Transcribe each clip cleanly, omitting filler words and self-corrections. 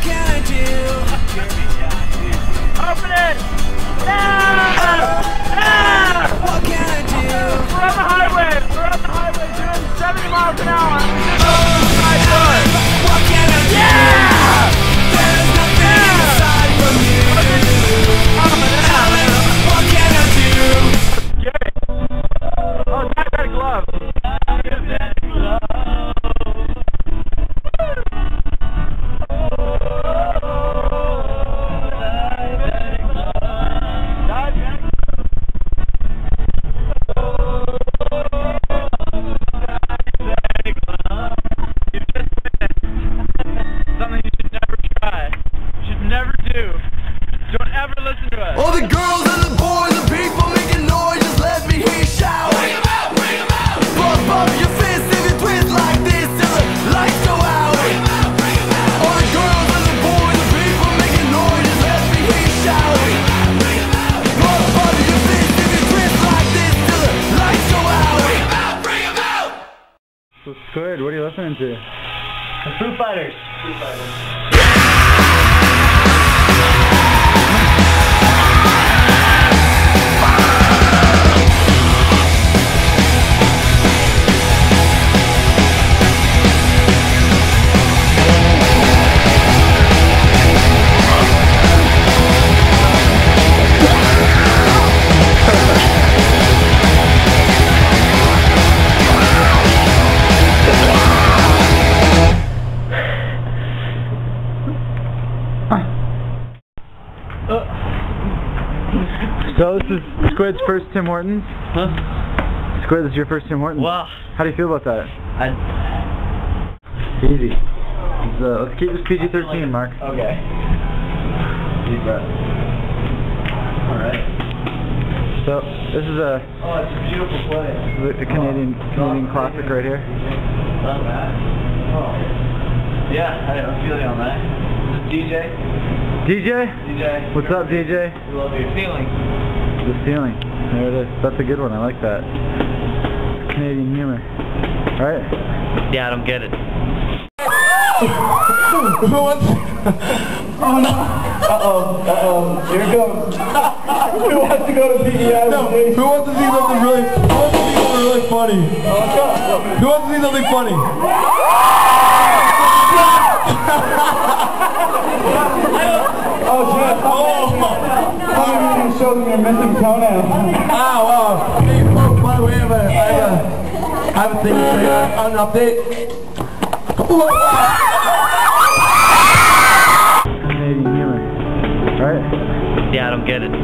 can I do? Open it! What can I do? We're on the highway! We're on the highway doing 70 miles an hour! What can I do? There's nothing inside from you. What can I do? Get it! Oh, not that glove! All the girls and the boys and people making noise, just let me hear you shout. Bring 'em out, bring 'em out. Pump up your fists if you twist like this till the lights go out. Bring 'em out, bring 'em out. All the girls and the boys and people making noise, just let me hear you shout. Bring 'em out, bring 'em out. Pump up your fists if you twist like this till the lights go out. Bring 'em out, bring 'em out. So Skwid, what are you listening to? The Foo Fighters. Foo Fighters. So this is Skwid's first Tim Hortons? Huh? Skwid, this is your first Tim Hortons? Wow. How do you feel about that? I Easy. Let's keep this PG-13, Mark. Okay. Deep breath. Alright. So, this is Oh, it's a beautiful place. the Canadian classic right here. Love that. Oh. Yeah, I have a feeling on that. This is DJ. DJ? DJ. What's up, DJ? We love your feeling. The ceiling. There it is. That's a good one. I like that. Canadian humor. Alright? Yeah, I don't get it. Who wants? Oh no! Here it goes. Who wants to go to PEI? No. Who wants to see something really? Who wants to see something really funny? Who wants to see something funny? Oh, Jeff! How are you going to show them your missing toenail? Ow! Hey, oh, by the way, I have a thing to say. An update. Canadian humor. Alright? Yeah, I don't get it.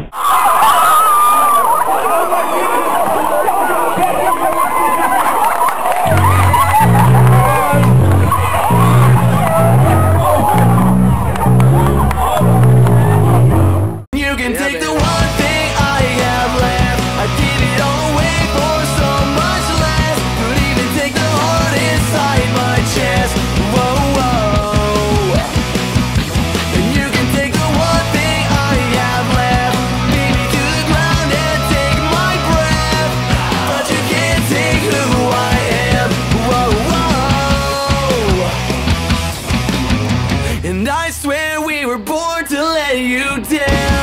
You can take the one thing I have left. I did it all away for so much less. Could even take the heart inside my chest. Whoa, whoa. And you can take the one thing I have left. Beat me to the ground and take my breath. But you can't take who I am. Whoa, whoa. And I swear we were born to let you down.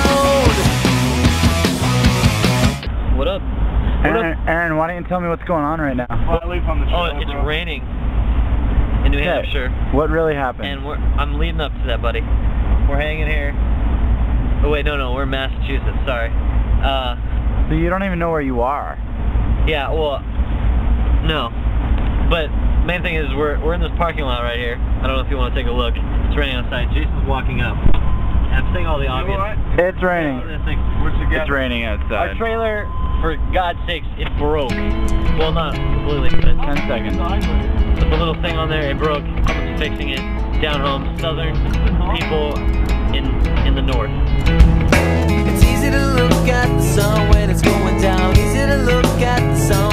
What up? Aaron, why don't you tell me what's going on right now? Oh, it's raining in New Hampshire. What really happened? And I'm leading up to that, buddy. We're hanging here. Oh wait, no, we're in Massachusetts. Sorry. So you don't even know where you are? Yeah, well, no. But main thing is we're in this parking lot right here. I don't know if you want to take a look. It's raining outside. Jason's walking up. And I'm saying all the obvious. It's raining. It's raining outside. Our trailer, for God's sakes, it broke. Well, not completely, but 10 seconds. Put the little thing on there, it broke. Someone's fixing it. Down home, southern people in the north. It's easy to look at the sun when it's going down. Easy to look at the sun